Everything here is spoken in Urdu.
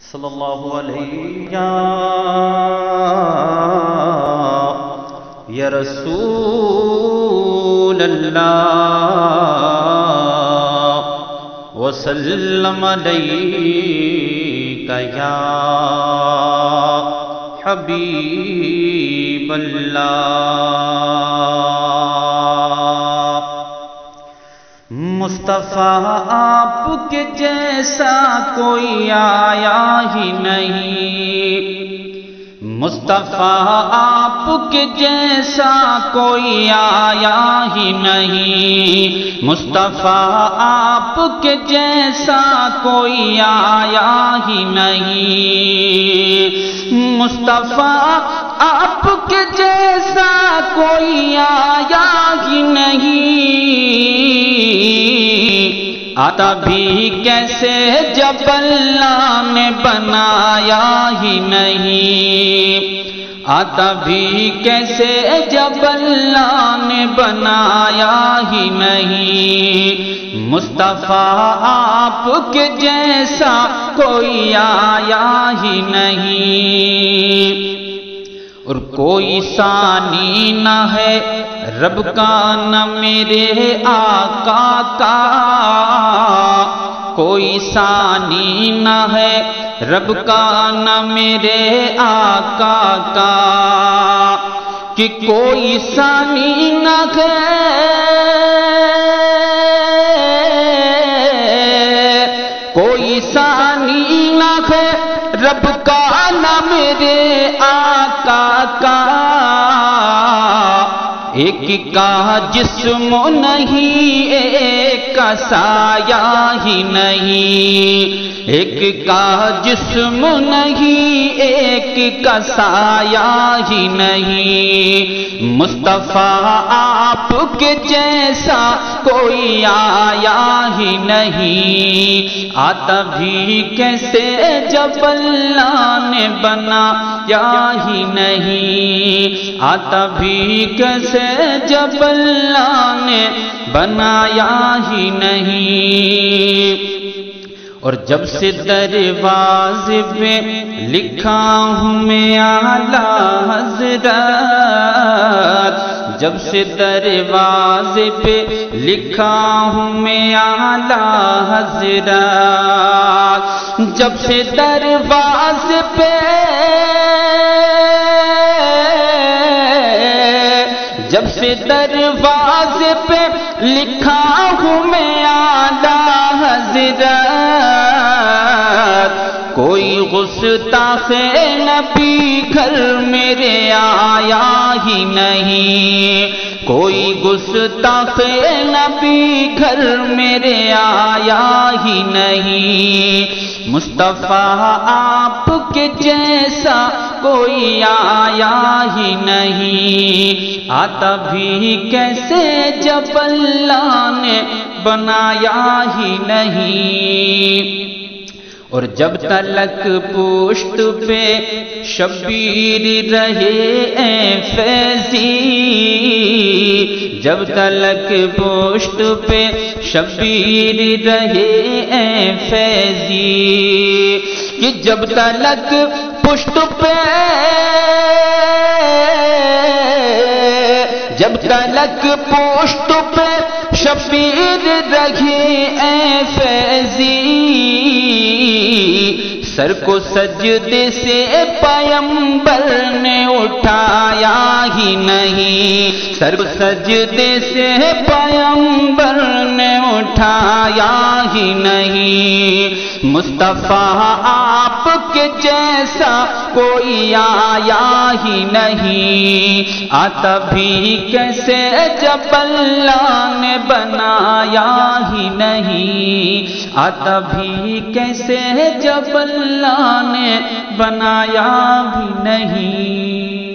صلی اللہ علیہ یا رسول اللہ وسلم علیک یا حبیب اللہ۔ مصطفیٰ آپ کے جیسا کوئی آیا ہی نہیں، مصطفیٰ آپ کے جیسا کوئی آیا ہی نہیں، مصطفیٰ آپ کے جیسا کوئی آیا ہی نہیں، مصطفیٰ آپ کے جیسا کوئی آیا ہی نہیں، آتا بھی کیسے جب اللہ نے بنایا ہی نہیں، آتا بھی کیسے جب اللہ نے بنایا ہی نہیں، مصطفیٰ آپ کے جیسا کوئی آیا ہی نہیں، اور کوئی ثانی نہ ہے رب کا نہ میرے آقا کا، کوئی ثانی نہ ہے رب کا نہ میرے آقا کا، کہ کوئی ثانی نہ ہے، کوئی ثانی نہ ہے رب کا نہ میرے آقا کا، ایک کا جسم نہیں ایک کا سایہ ہی نہیں، ایک کا جسم نہیں ایک کا سایہ ہی نہیں، مصطفیٰ آپ کے جیسا کوئی آیا ہی نہیں، آتا بھی کیسے جب اللہ نے بنایا ہی نہیں، آتا بھی کیسے جب اللہ نے بنایا ہی نہیں، اور جب سے دروازے پہ لکھا ہوں میں اعلیٰ حضرت، جب سے دروازے پہ لکھا ہوں میں اعلیٰ حضرت، جب سے دروازے پہ، جب سے دروازے پہ لکھا ہوں میں اعلیٰ حضرت، کوئی گستاخ نبی گھر میرے آیا ہی نہیں، کوئی گستاخ نبی گھر میرے آیا ہی نہیں، مصطفیٰ آپ کے جیسا کوئی آیا ہی نہیں، آتا بھی کیسے جب اللہ نے بنایا ہی نہیں، اور جب تلک پشت پہ شبیر رہے اے فیضی، جب تلک پشت پہ شبیر رہے اے فیضی، کہ جب تلک پشت پہ، جب تلک پشت پہ شبیر رہے اے فیضی، سر کو سجدے سے پیغمبر نے اٹھایا ہی نہیں، سر کو سجدے سے پیغمبر نے اٹھایا ہی نہیں، مصطفیٰ آپ کے جیسا کوئی آیا ہی نہیں، آتا بھی کیسے جب اللہ نے بنایا ہی نہیں، آتا بھی کیسے جب اللہ نے بنایا بھی نہیں۔